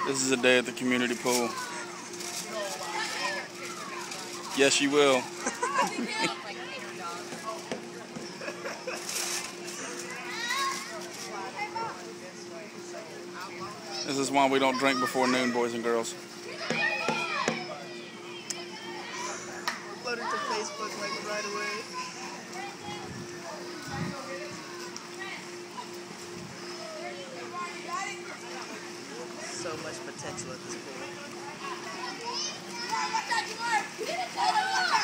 This is a day at the community pool. Yes, you will. This is why we don't drink before noon, boys and girls. Upload it to Facebook like right away. So much potential at this point.